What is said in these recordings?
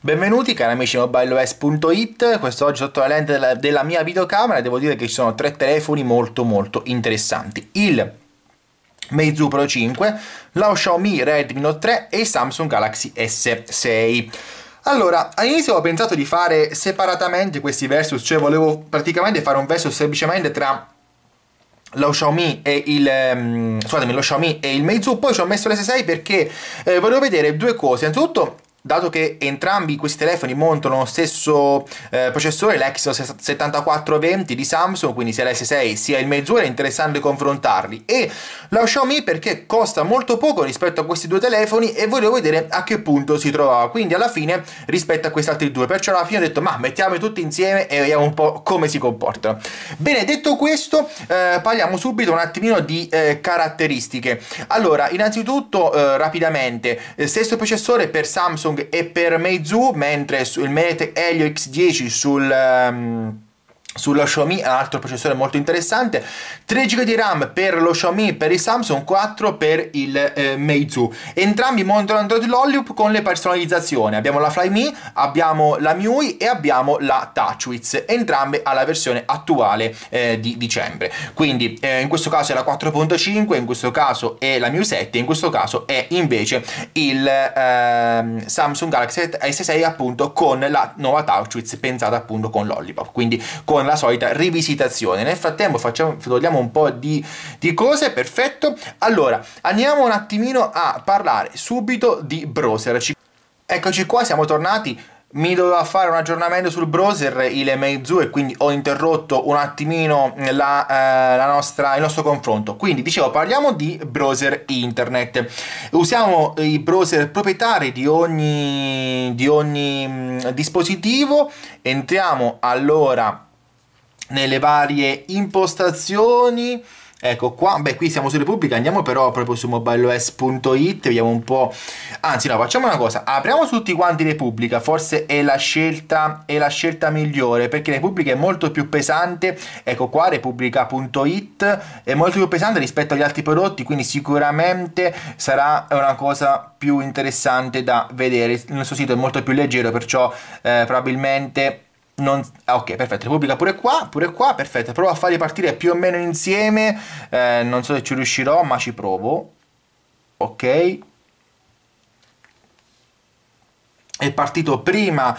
Benvenuti cari amici di mobileos.it. Quest'oggi sotto la lente della mia videocamera devo dire che ci sono tre telefoni molto interessanti: il Meizu Pro 5, la Xiaomi Redmi Note 3 e il Samsung Galaxy S6. Allora, all'inizio ho pensato di fare separatamente questi versus, cioè volevo praticamente fare un versus semplicemente tra lo Xiaomi e lo Xiaomi e il Meizu. Poi ci ho messo l'S6 perché volevo vedere due cose. Innanzitutto, dato che entrambi questi telefoni montano lo stesso processore, l'Exynos 7420 di Samsung, quindi sia l'S6 sia il Meizu, era interessante confrontarli. E la Xiaomi perché costa molto poco rispetto a questi due telefoni e volevo vedere a che punto si trovava, quindi alla fine rispetto a questi altri due. Perciò alla fine ho detto, ma mettiamoli tutti insieme e vediamo un po' come si comportano. Bene, detto questo, parliamo subito un attimino di caratteristiche. Allora, innanzitutto rapidamente, stesso processore per Samsung e per Meizu, mentre il MediaTek Helio X10 sullo Xiaomi è un altro processore molto interessante. 3 GB di RAM per lo Xiaomi, per il Samsung, 4 per il Meizu. Entrambi montano Android Lollipop con le personalizzazioni. Abbiamo la Flyme, abbiamo la MIUI e abbiamo la TouchWiz, entrambe alla versione attuale di dicembre. Quindi in questo caso è la 4.5, in questo caso è la MIUI 7, in questo caso è invece il Samsung Galaxy S6 appunto con la nuova TouchWiz pensata appunto con Lollipop, quindi con la solita rivisitazione. Nel frattempo togliamo un po' di cose. Perfetto. Allora andiamo un attimino a parlare subito di browser. Eccoci qua, siamo tornati. Mi doveva fare un aggiornamento sul browser il Meizu e quindi ho interrotto un attimino il nostro confronto. Quindi dicevo, parliamo di browser internet. Usiamo i browser proprietari di ogni dispositivo. Entriamo allora nelle varie impostazioni. Ecco qua, beh, qui siamo su Repubblica, andiamo però proprio su mobileos.it, vediamo un po'. Anzi no, facciamo una cosa, apriamo tutti quanti Repubblica, forse è la scelta migliore, perché Repubblica è molto più pesante. Ecco qua, repubblica.it è molto più pesante rispetto agli altri prodotti, quindi sicuramente sarà una cosa più interessante da vedere. Il nostro sito è molto più leggero, perciò probabilmente ok, perfetto, Repubblica pure qua, perfetto. Provo a farli partire più o meno insieme. Non so se ci riuscirò, ma ci provo. Ok, è partito prima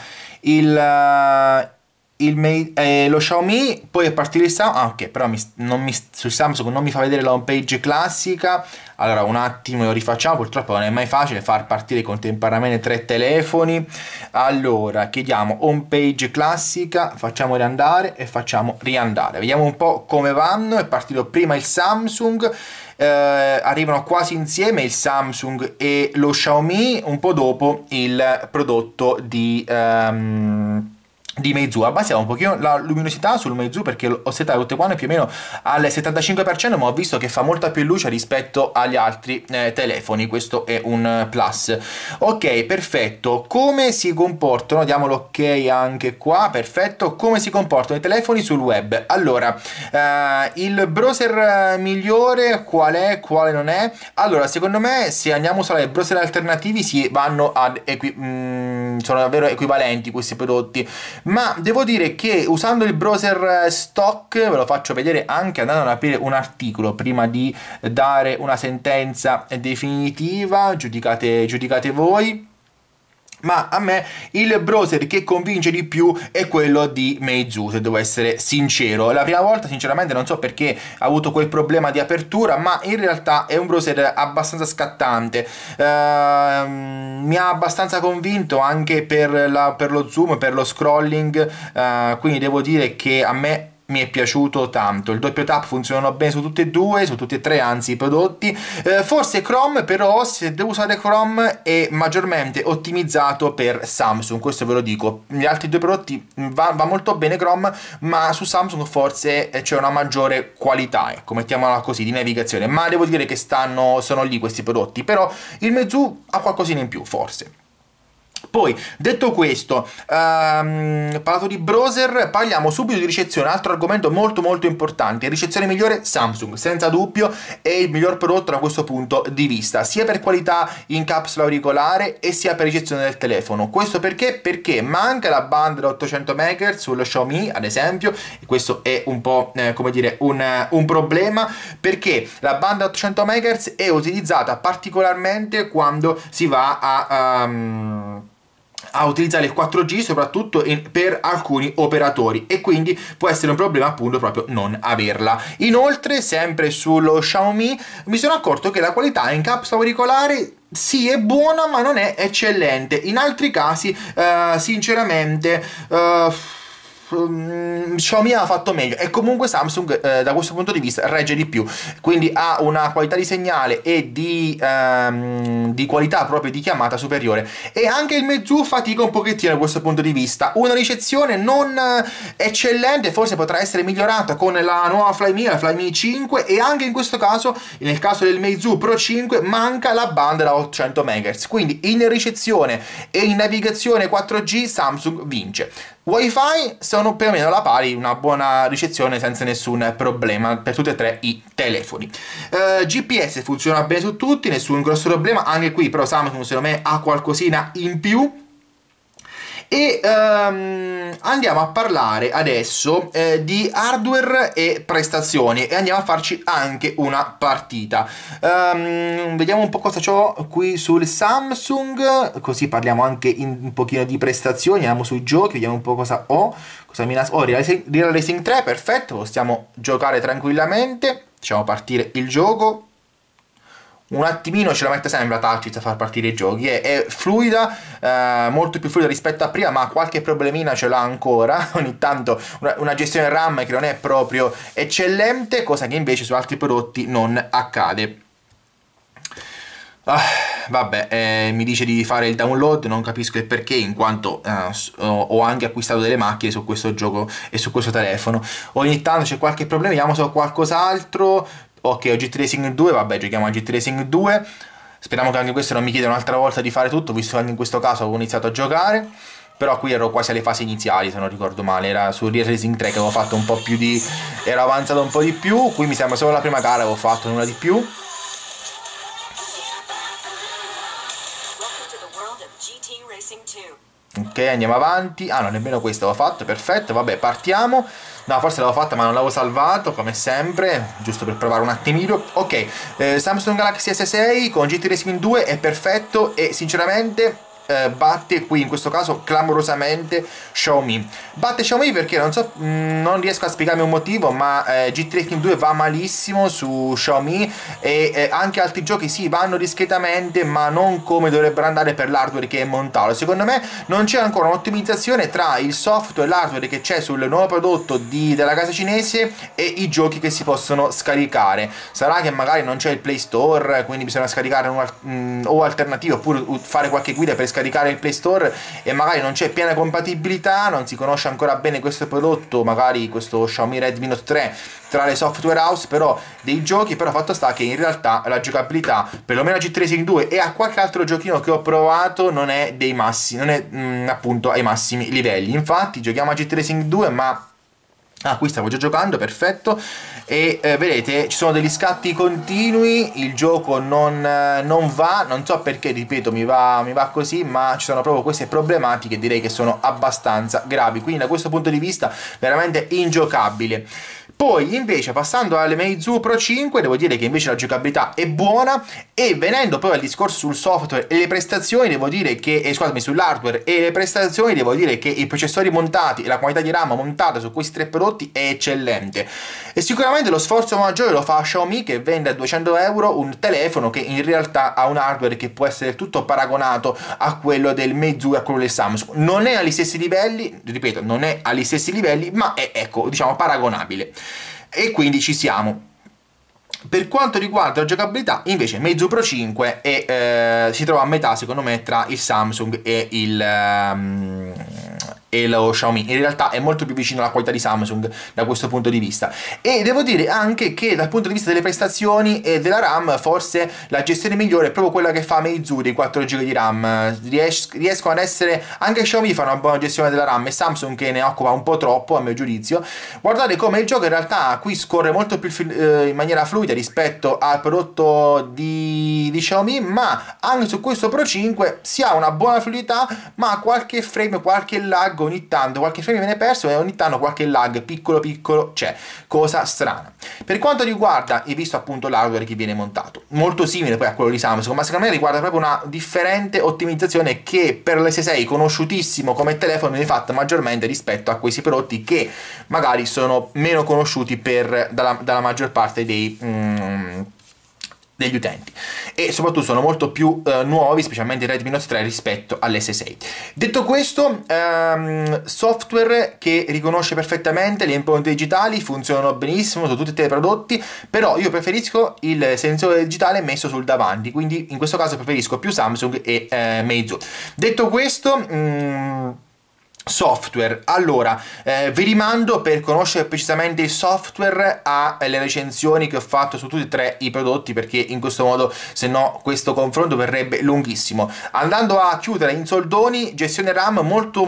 lo Xiaomi, poi è partito il Samsung. Ah, ok, però sul Samsung non mi fa vedere la home page classica. Allora un attimo lo rifacciamo, purtroppo non è mai facile far partire contemporaneamente tre telefoni. Allora chiediamo home page classica, facciamo riandare e facciamo riandare, vediamo un po' come vanno. È partito prima il Samsung, arrivano quasi insieme il Samsung e lo Xiaomi, un po' dopo il prodotto di Meizu. Abbassiamo un pochino la luminosità sul Meizu perché ho settato tutte quante più o meno al 75%, ma ho visto che fa molta più luce rispetto agli altri telefoni. Questo è un plus. Ok, perfetto. Come si comportano? Diamo l'ok anche qua. Perfetto. Come si comportano i telefoni sul web? Allora, il browser migliore qual è? Quale non è? Allora, secondo me, se andiamo a usare browser alternativi si vanno ad sono davvero equivalenti questi prodotti. Ma devo dire che usando il browser stock, ve lo faccio vedere anche andando ad aprire un articolo prima di dare una sentenza definitiva, giudicate voi. Ma a me il browser che convince di più è quello di Meizu, se devo essere sincero. La prima volta sinceramente non so perché ha avuto quel problema di apertura, ma in realtà è un browser abbastanza scattante. Mi ha abbastanza convinto anche per lo zoom, per lo scrolling, quindi devo dire che a me mi è piaciuto tanto. Il doppio tap funzionano bene su tutti e due, su tutti e tre anzi i prodotti. Forse Chrome, però se devo usare Chrome è maggiormente ottimizzato per Samsung, questo ve lo dico. Gli altri due prodotti va molto bene Chrome, ma su Samsung forse c'è una maggiore qualità, ecco, mettiamola così, di navigazione. Ma devo dire che sono lì questi prodotti, però il Meizu ha qualcosina in più forse. Poi, detto questo, parlato di browser, parliamo subito di ricezione, altro argomento molto molto importante. Ricezione migliore Samsung, senza dubbio è il miglior prodotto da questo punto di vista, sia per qualità in capsula auricolare e sia per ricezione del telefono. Questo perché? Perché manca la banda da 800 MHz sullo Xiaomi, ad esempio, e questo è un po' come dire un problema, perché la banda 800 MHz è utilizzata particolarmente quando si va a utilizzare il 4G soprattutto per alcuni operatori, e quindi può essere un problema appunto proprio non averla. Inoltre, sempre sullo Xiaomi, mi sono accorto che la qualità in capsula auricolare sì è buona ma non è eccellente. In altri casi sinceramente Xiaomi ha fatto meglio, e comunque Samsung da questo punto di vista regge di più, quindi ha una qualità di segnale e di qualità proprio di chiamata superiore. E anche il Meizu fatica un pochettino da questo punto di vista, una ricezione non eccellente, forse potrà essere migliorata con la nuova Flyme, la Flyme 5, e anche in questo caso, nel caso del Meizu Pro 5, manca la banda da 800 MHz, quindi in ricezione e in navigazione 4G Samsung vince. Wi-Fi sono più o meno alla pari, una buona ricezione senza nessun problema per tutti e tre i telefoni. GPS funziona bene su tutti, nessun grosso problema, anche qui però Samsung secondo me ha qualcosina in più. E andiamo a parlare adesso di hardware e prestazioni, e andiamo a farci anche una partita. Vediamo un po' cosa c'ho qui sul Samsung, così parliamo anche un pochino di prestazioni. Andiamo sui giochi, vediamo un po' cosa ho. Real Racing 3, perfetto, possiamo giocare tranquillamente. Facciamo partire il gioco. Un attimino ce la mette sempre la touch a far partire i giochi, è fluida, molto più fluida rispetto a prima, ma qualche problemina ce l'ha ancora, ogni tanto una gestione RAM che non è proprio eccellente, cosa che invece su altri prodotti non accade. Vabbè, mi dice di fare il download, non capisco il perché, in quanto ho anche acquistato delle macchine su questo gioco e su questo telefono. Ogni tanto c'è qualche problema, vediamo se ho qualcos'altro. Ok, ho GT Racing 2, vabbè, giochiamo a GT Racing 2. Speriamo che anche questo non mi chieda un'altra volta di fare tutto, visto che anche in questo caso avevo iniziato a giocare. Però qui ero quasi alle fasi iniziali, se non ricordo male. Era su Real Racing 3 che avevo fatto un po' più di... ero avanzato un po' di più. Qui mi sembra solo la prima gara avevo fatto, nulla di più. Ok, andiamo avanti. Ah, no, nemmeno questo avevo fatto, perfetto, vabbè, partiamo. No, forse l'avevo fatta ma non l'avevo salvato, come sempre, giusto per provare un attimino. Ok, Samsung Galaxy S6 con GT Racing 2 è perfetto e sinceramente batte qui in questo caso clamorosamente Xiaomi. Batte Xiaomi perché non so, non riesco a spiegarmi un motivo, ma GT Racing 2 va malissimo su Xiaomi e anche altri giochi sì vanno discretamente, ma non come dovrebbero andare per l'hardware che è montato. Secondo me non c'è ancora un'ottimizzazione tra il software e l'hardware che c'è sul nuovo prodotto della casa cinese e i giochi che si possono scaricare. Sarà che magari non c'è il Play Store, quindi bisogna scaricare o alternativo, oppure fare qualche guida per scaricare il Play Store, e magari non c'è piena compatibilità, non si conosce ancora bene questo prodotto, magari questo Xiaomi Redmi Note 3 tra le software house però dei giochi. Però fatto sta che in realtà la giocabilità, perlomeno a GT Racing 2 e a qualche altro giochino che ho provato, non è dei massimi, non è appunto ai massimi livelli. Infatti giochiamo a GT Racing 2, ma qui stavo già giocando, perfetto. E vedete ci sono degli scatti continui, il gioco non va, non so perché, ripeto, mi va così, ma ci sono proprio queste problematiche, direi che sono abbastanza gravi, quindi da questo punto di vista veramente ingiocabile. Poi invece passando alle Meizu Pro 5 devo dire che invece la giocabilità è buona, e venendo poi al discorso sul software e le prestazioni devo dire che, scusami, sull'hardware e le prestazioni, devo dire che i processori montati e la quantità di RAM montata su questi tre prodotti è eccellente. E sicuramente lo sforzo maggiore lo fa Xiaomi, che vende a 200 euro un telefono che in realtà ha un hardware che può essere tutto paragonato a quello del Meizu e a quello del Samsung. Non è agli stessi livelli, ripeto, non è agli stessi livelli, ma è, ecco, diciamo, paragonabile. E quindi ci siamo. Per quanto riguarda la giocabilità invece Meizu Pro 5 si trova a metà secondo me tra il Samsung e e lo Xiaomi. In realtà è molto più vicino alla qualità di Samsung da questo punto di vista, e devo dire anche che dal punto di vista delle prestazioni e della RAM forse la gestione migliore è proprio quella che fa Meizu dei 4 GB di RAM. Riescono ad essere, anche Xiaomi fa una buona gestione della RAM e Samsung che ne occupa un po' troppo a mio giudizio. Guardate come il gioco in realtà qui scorre molto più in maniera fluida rispetto al prodotto di Xiaomi, ma anche su questo Pro 5 si ha una buona fluidità, ma qualche frame, qualche lag ogni tanto, qualche frame viene perso e ogni tanto qualche lag piccolo piccolo c'è, cosa strana. Per quanto riguarda, e visto appunto l'hardware che viene montato, molto simile poi a quello di Samsung, ma secondo me riguarda proprio una differente ottimizzazione che per l'S6, conosciutissimo come telefono, viene fatta maggiormente rispetto a questi prodotti che magari sono meno conosciuti dalla maggior parte degli utenti, e soprattutto sono molto più nuovi, specialmente il Redmi Note 3 rispetto all'S6. Detto questo, software che riconosce perfettamente le impronte digitali, funzionano benissimo su tutti i teleprodotti, però io preferisco il sensore digitale messo sul davanti, quindi in questo caso preferisco più Samsung e Meizu. Detto questo, software, allora vi rimando per conoscere precisamente il software alle recensioni che ho fatto su tutti e tre i prodotti, perché in questo modo, se no, questo confronto verrebbe lunghissimo. Andando a chiudere in soldoni, gestione RAM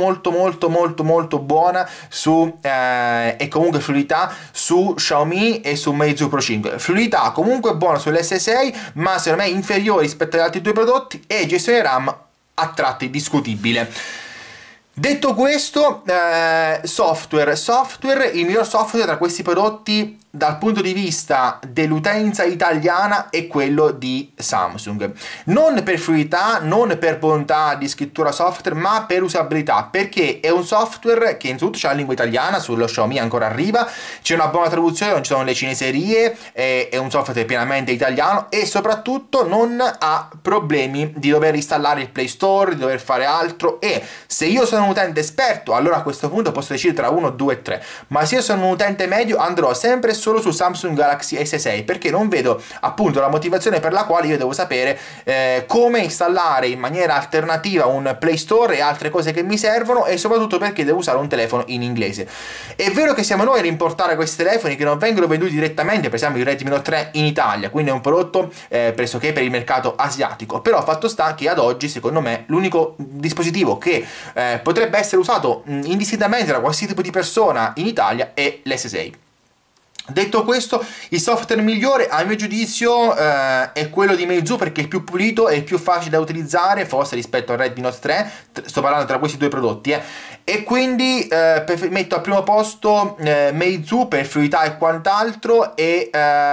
molto buona su e comunque fluidità su Xiaomi e su Meizu Pro 5. Fluidità comunque buona sull'S6, ma secondo me inferiore rispetto agli altri due prodotti, e gestione RAM a tratti discutibile. Detto questo, software, il miglior software tra questi prodotti dal punto di vista dell'utenza italiana è quello di Samsung, non per fluidità, non per bontà di scrittura software, ma per usabilità, perché è un software che innanzitutto c'è la lingua italiana, sullo Xiaomi ancora arriva, c'è una buona traduzione, non ci sono le cineserie, è un software pienamente italiano, e soprattutto non ha problemi di dover installare il Play Store, di dover fare altro. E se io sono un utente esperto, allora a questo punto posso decidere tra 1, 2, 3, ma se io sono un utente medio andrò sempre solo su Samsung Galaxy S6, perché non vedo appunto la motivazione per la quale io devo sapere come installare in maniera alternativa un Play Store e altre cose che mi servono, e soprattutto perché devo usare un telefono in inglese. È vero che siamo noi a rimportare questi telefoni che non vengono venduti direttamente, per esempio il Redmi Note 3 in Italia, quindi è un prodotto pressoché per il mercato asiatico, però fatto sta che ad oggi secondo me l'unico dispositivo che potrebbe essere usato indistintamente da qualsiasi tipo di persona in Italia è l'S6. Detto questo, il software migliore a mio giudizio è quello di Meizu, perché è il più pulito e il più facile da utilizzare, forse rispetto al Redmi Note 3, sto parlando tra questi due prodotti, e quindi metto al primo posto Meizu per fluidità e quant'altro, e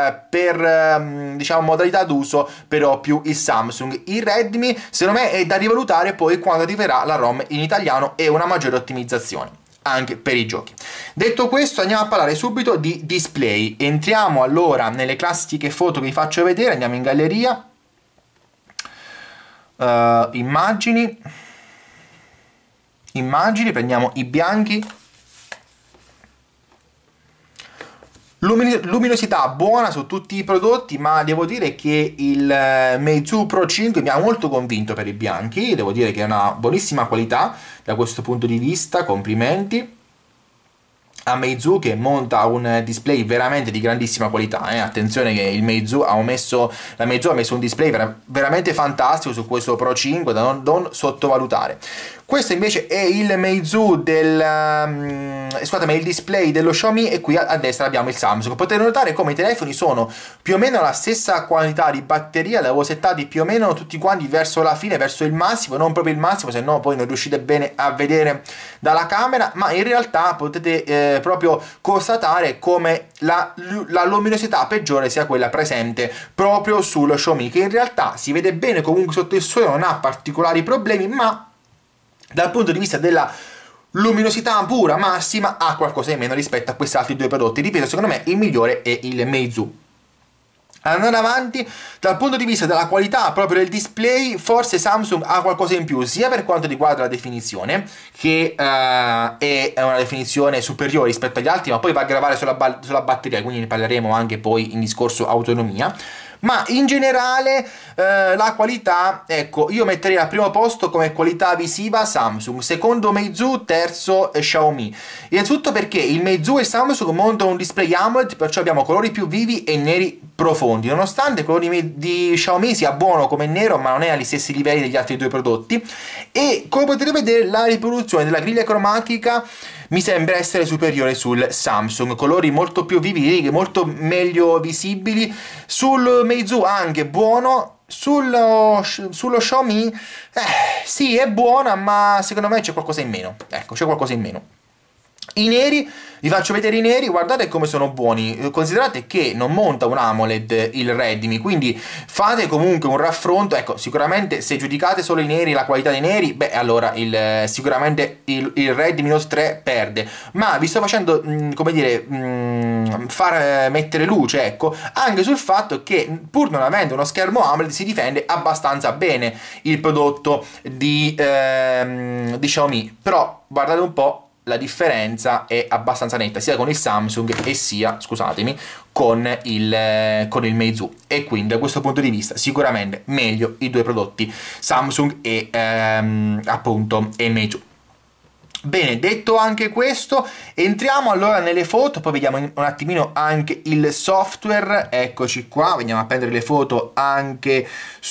per diciamo modalità d'uso però più il Samsung. Il Redmi secondo me è da rivalutare poi quando arriverà la ROM in italiano e una maggiore ottimizzazione anche per i giochi. Detto questo, andiamo a parlare subito di display. Entriamo allora nelle classiche foto che vi faccio vedere, andiamo in galleria, immagini, prendiamo i bianchi. Luminosità buona su tutti i prodotti, ma devo dire che il Meizu Pro 5 mi ha molto convinto per i bianchi, devo dire che è una buonissima qualità da questo punto di vista, complimenti a Meizu che monta un display veramente di grandissima qualità. Attenzione che la Meizu ha messo un display veramente fantastico su questo Pro 5 da non sottovalutare. Questo invece è il Meizu il display dello Xiaomi, e qui a destra abbiamo il Samsung. Potete notare come i telefoni sono più o meno la stessa quantità di batteria, li avevo settati più o meno tutti quanti verso la fine, verso il massimo, non proprio il massimo, se no poi non riuscite bene a vedere dalla camera, ma in realtà potete proprio constatare come la luminosità peggiore sia quella presente proprio sullo Xiaomi, che in realtà si vede bene comunque sotto il sole, non ha particolari problemi, ma dal punto di vista della luminosità pura massima ha qualcosa in meno rispetto a questi altri due prodotti. Ripeto, secondo me il migliore è il Meizu. Andando avanti, dal punto di vista della qualità proprio del display, forse Samsung ha qualcosa in più, sia per quanto riguarda la definizione, che è una definizione superiore rispetto agli altri, ma poi va a gravare sulla batteria, quindi ne parleremo anche poi in discorso autonomia. ma in generale la qualità, ecco, io metterei al primo posto come qualità visiva Samsung, secondo Meizu, terzo Xiaomi. Innanzitutto perché il Meizu e Samsung montano un display AMOLED, perciò abbiamo colori più vivi e neri profondi, nonostante quello di Xiaomi sia buono come nero, ma non è agli stessi livelli degli altri due prodotti. E come potete vedere, la riproduzione della griglia cromatica mi sembra essere superiore sul Samsung, colori molto più vivi, righe molto meglio visibili. Sul Meizu anche buono, sullo Xiaomi sì, è buona, ma secondo me c'è qualcosa in meno. Ecco, c'è qualcosa in meno. I neri, vi faccio vedere i neri, guardate come sono buoni. Considerate che non monta un AMOLED il Redmi, quindi fate comunque un raffronto. Ecco, sicuramente se giudicate solo i neri, la qualità dei neri, beh, allora sicuramente il Redmi Note 3 perde. Ma vi sto facendo, come dire, far mettere luce, ecco, anche sul fatto che pur non avendo uno schermo AMOLED si difende abbastanza bene il prodotto di Xiaomi. Però guardate un po', la differenza è abbastanza netta sia con il Samsung e sia, scusatemi, con il Meizu, e quindi da questo punto di vista sicuramente meglio i due prodotti Samsung e appunto e Meizu. Bene, detto anche questo, entriamo allora nelle foto, poi vediamo un attimino anche il software. Eccoci qua, veniamo a prendere le foto anche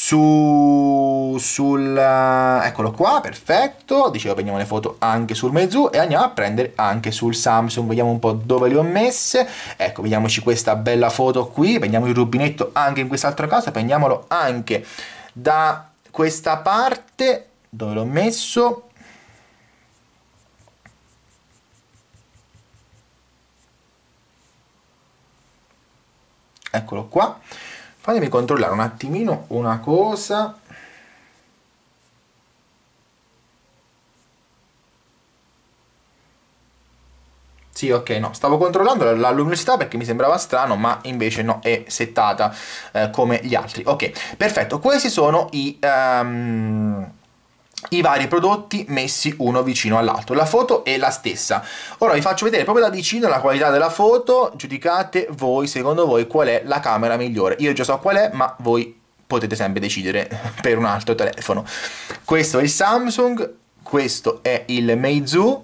eccolo qua, perfetto. Dicevo, prendiamo le foto anche sul Meizu e andiamo a prendere anche sul Samsung. Vediamo un po' dove le ho messe. Ecco, vediamoci questa bella foto qui, prendiamo il rubinetto anche in quest'altro caso, prendiamolo anche da questa parte dove l'ho messo. Eccolo qua. Fatemi controllare un attimino una cosa. Sì, ok, no, stavo controllando la luminosità perché mi sembrava strano, ma invece no, è settata come gli altri. Ok, perfetto, questi sono i vari prodotti messi uno vicino all'altro. La foto è la stessa. Ora vi faccio vedere proprio da vicino la qualità della foto. Giudicate voi, secondo voi, qual è la camera migliore. Io già so qual è, ma voi potete sempre decidere per un altro telefono. Questo è il Samsung, questo è il Meizu,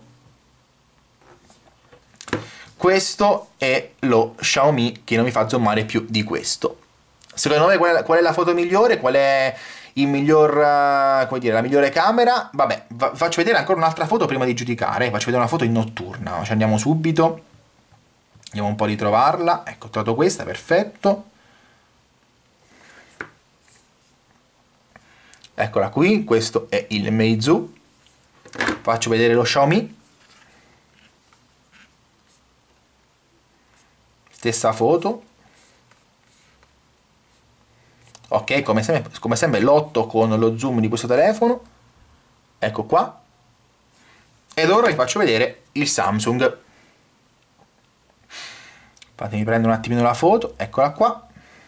questo è lo Xiaomi, che non mi fa zoomare più di questo. Secondo me qual è la foto migliore? Qual è il miglior, come dire, la migliore camera? Vabbè, faccio vedere ancora un'altra foto prima di giudicare. Faccio vedere una foto in notturna. Ci andiamo subito. Andiamo un po' a ritrovarla. Ecco, ho trovato questa, perfetto. Eccola qui, questo è il Meizu. Faccio vedere lo Xiaomi. Stessa foto. Ok, come sempre l'8 con lo zoom di questo telefono. Ecco qua. Ed ora vi faccio vedere il Samsung. Fatemi prendere un attimino la foto. Eccola qua.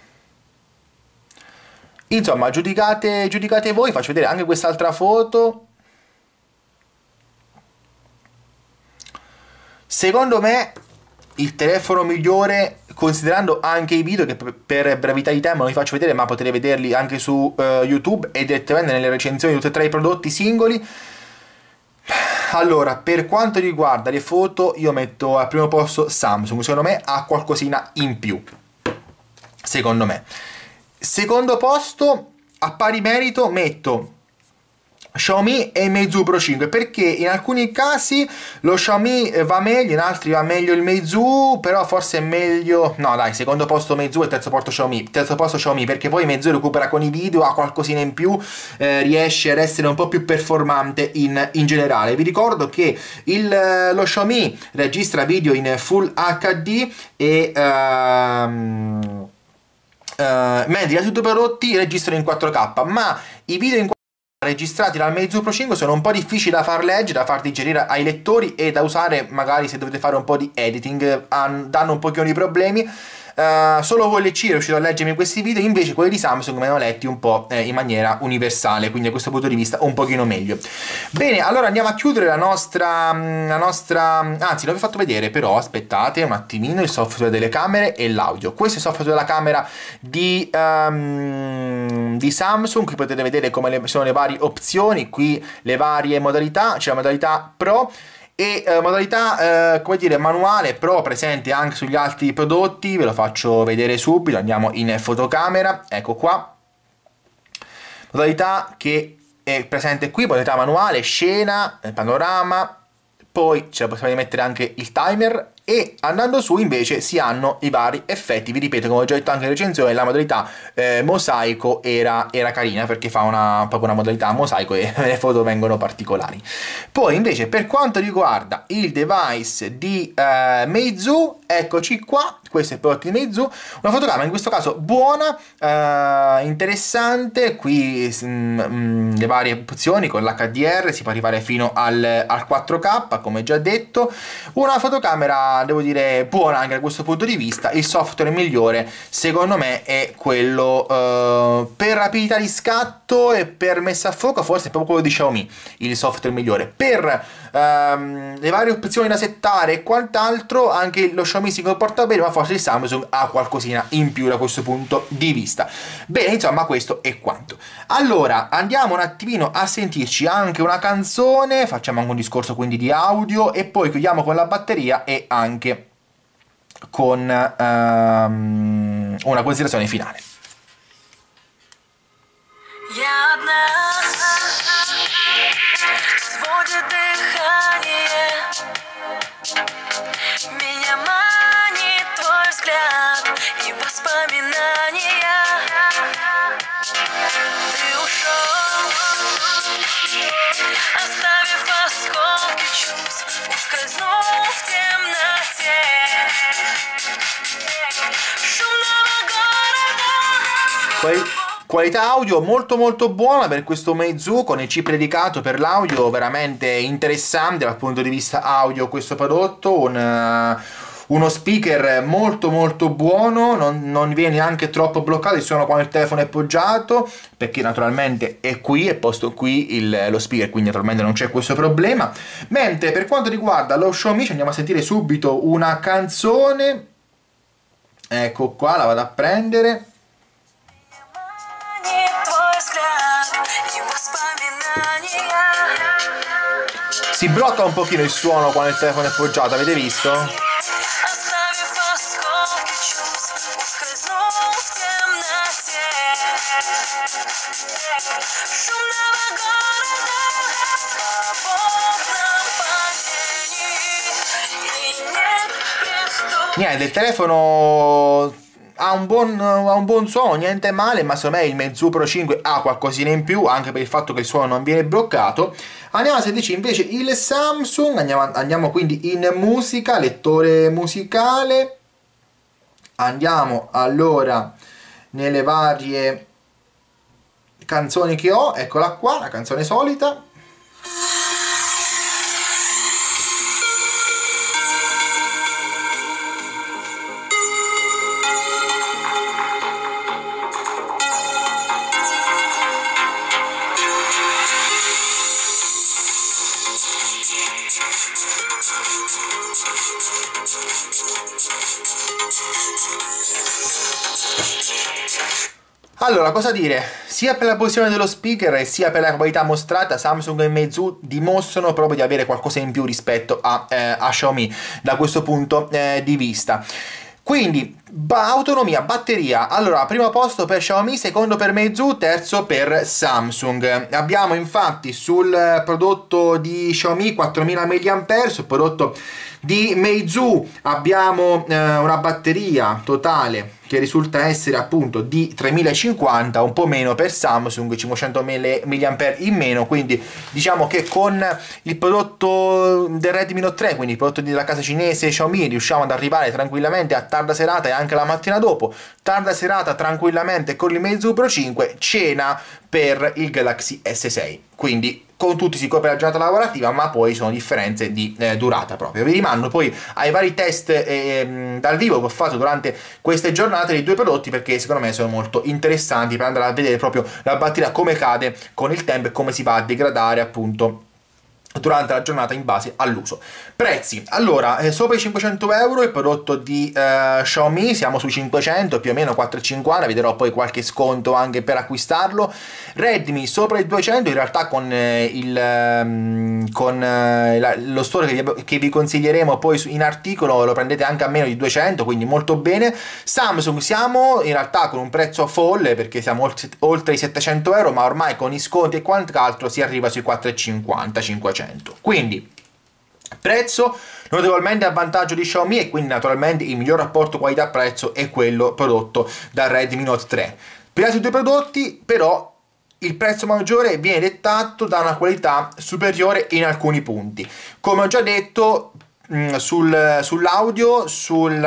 Insomma, giudicate voi. Faccio vedere anche quest'altra foto. Secondo me il telefono migliore, considerando anche i video che per brevità di tempo non vi faccio vedere, ma potete vederli anche su YouTube e direttamente nelle recensioni di tutti e tre i prodotti singoli. Allora, per quanto riguarda le foto, io metto al primo posto Samsung. Secondo me ha qualcosina in più, secondo me. Secondo posto, a pari merito, metto Xiaomi e Meizu Pro 5, perché in alcuni casi lo Xiaomi va meglio, in altri va meglio il Meizu, però forse è meglio, no dai, secondo posto Meizu e terzo posto Xiaomi, perché poi Meizu recupera con i video, ha qualcosina in più, riesce ad essere un po' più performante in generale. Vi ricordo che lo Xiaomi registra video in Full HD e mentre gli altri due prodotti registrano in 4K, ma i video in registrati dal Meizu Pro 5 sono un po' difficili da far leggere, da far digerire ai lettori e da usare magari se dovete fare un po' di editing, danno un pochino di problemi. solo con le C è riuscito a leggermi questi video, invece quelli di Samsung me ne hanno letti un po' in maniera universale, quindi da questo punto di vista un pochino meglio. Bene, allora andiamo a chiudere la nostra anzi, non vi ho fatto vedere però, aspettate un attimino, il software delle camere e l'audio. Questo è il software della camera di Samsung. Qui potete vedere come sono le varie opzioni, qui le varie modalità, c'è la modalità Pro e modalità come dire manuale. Pro presente anche sugli altri prodotti, ve lo faccio vedere subito. Andiamo in fotocamera, ecco qua, modalità che è presente qui, modalità manuale, scena, panorama, poi ce la possiamo mettere anche il timer, e andando su invece si hanno i vari effetti. Vi ripeto, come ho già detto anche in recensione, la modalità mosaico era carina, perché fa proprio una modalità mosaico e le foto vengono particolari. Poi invece per quanto riguarda il device di Meizu, eccoci qua, questo è il prodotto di Meizu, una fotocamera in questo caso buona, interessante. Qui le varie opzioni con l'HDR, si può arrivare fino al 4K come già detto. Una fotocamera devo dire buona anche da questo punto di vista. Il software migliore secondo me è quello per rapidità di scatto e per messa a fuoco, forse è proprio quello di Xiaomi il software migliore. Per le varie opzioni da settare e quant'altro anche lo Xiaomi si comporta bene, ma forse il Samsung ha qualcosina in più da questo punto di vista. Bene, insomma questo è quanto. Allora andiamo un attimino a sentirci anche una canzone, facciamo anche un discorso quindi di audio e poi chiudiamo con la batteria e anche con una considerazione finale. Сводит дыхание, меня манит твой взгляд и воспоминания. Ты ушел, оставив осколки чувств, ускользнул в темноте шумного города. Qualità audio molto molto buona per questo Meizu, con il chip dedicato per l'audio, veramente interessante dal punto di vista audio questo prodotto. Uno speaker molto molto buono, non viene neanche troppo bloccato il suono quando il telefono è poggiato, perché naturalmente è qui, è posto qui lo speaker, quindi naturalmente non c'è questo problema. Mentre per quanto riguarda lo Xiaomi ci andiamo a sentire subito una canzone, ecco qua, la vado a prendere. Si blocca un pochino il suono quando il telefono è poggiato, avete visto? Niente, il telefono ha un buon suono, niente male, ma secondo me il Meizu Pro 5 ha qualcosina in più, anche per il fatto che il suono non viene bloccato. Andiamo a sentirci invece il Samsung, andiamo quindi in musica, lettore musicale. Andiamo allora nelle varie canzoni che ho, eccola qua, la canzone solita. Allora, cosa dire? Sia per la posizione dello speaker sia per la qualità mostrata, Samsung e Meizu dimostrano proprio di avere qualcosa in più rispetto a Xiaomi da questo punto di vista. Quindi, autonomia, batteria, allora primo posto per Xiaomi, secondo per Meizu, terzo per Samsung. Abbiamo infatti sul prodotto di Xiaomi 4000 mAh, sul prodotto di Meizu abbiamo una batteria totale che risulta essere appunto di 3050, un po' meno per Samsung, 500 mAh in meno, quindi diciamo che con il prodotto del Redmi Note 3, quindi il prodotto della casa cinese Xiaomi, riusciamo ad arrivare tranquillamente a tarda serata e anche la mattina dopo, tarda serata tranquillamente con il Meizu Pro 5, cena per il Galaxy S6, quindi con tutti si copre la giornata lavorativa, ma poi sono differenze di durata proprio. Vi rimando poi ai vari test dal vivo che ho fatto durante queste giornate dei due prodotti, perché secondo me sono molto interessanti per andare a vedere proprio la batteria come cade con il tempo e come si va a degradare appunto durante la giornata in base all'uso. Prezzi, allora, sopra i 500 euro il prodotto di Xiaomi, siamo sui 500, più o meno 4,50, vedrò poi qualche sconto anche per acquistarlo. Redmi sopra i 200, in realtà con lo store che vi consiglieremo poi in articolo lo prendete anche a meno di 200, quindi molto bene. Samsung siamo in realtà con un prezzo folle, perché siamo oltre i 700 euro, ma ormai con i sconti e quant'altro si arriva sui 4,50, 500. Quindi prezzo notevolmente a vantaggio di Xiaomi, e quindi naturalmente il miglior rapporto qualità-prezzo è quello prodotto da Redmi Note 3. Per gli altri due prodotti però il prezzo maggiore viene dettato da una qualità superiore in alcuni punti. Come ho già detto, sull'audio, sul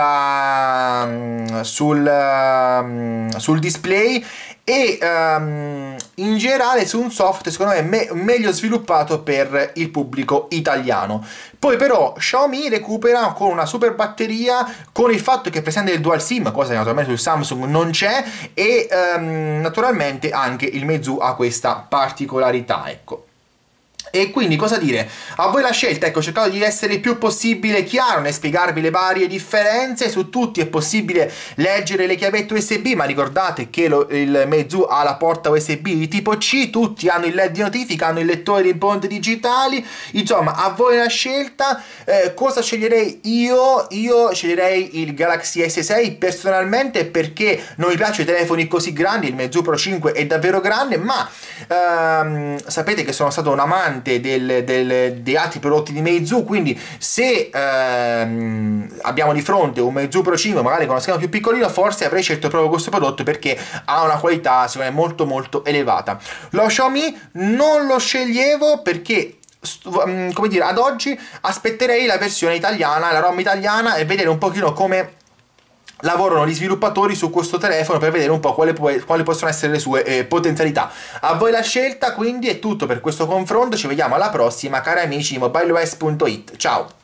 display e in generale su un software secondo me meglio sviluppato per il pubblico italiano. Poi però Xiaomi recupera con una super batteria, con il fatto che è presente il dual SIM, cosa che naturalmente sul Samsung non c'è, e naturalmente anche il Meizu ha questa particolarità, ecco. E quindi cosa dire? A voi la scelta, ecco, ho cercato di essere il più possibile chiaro nel spiegarvi le varie differenze. Su tutti è possibile leggere le chiavette USB, ma ricordate che il Meizu ha la porta USB di tipo C, tutti hanno il LED di notifica, hanno il lettore di impronte digitali. Insomma, a voi la scelta. Cosa sceglierei io? Io sceglierei il Galaxy S6 personalmente, perché non mi piacciono i telefoni così grandi. Il Meizu Pro 5 è davvero grande, ma sapete che sono stato un amante dei altri prodotti di Meizu, quindi se abbiamo di fronte un Meizu Pro 5 magari con uno schermo più piccolino, forse avrei scelto proprio questo prodotto, perché ha una qualità secondo me molto molto elevata. Lo Xiaomi non lo sceglievo perché, come dire, ad oggi aspetterei la versione italiana, la ROM italiana, e vedere un pochino come lavorano gli sviluppatori su questo telefono, per vedere un po' quali possono essere le sue potenzialità. A voi la scelta, quindi è tutto per questo confronto, ci vediamo alla prossima cari amici di mobileos.it, ciao!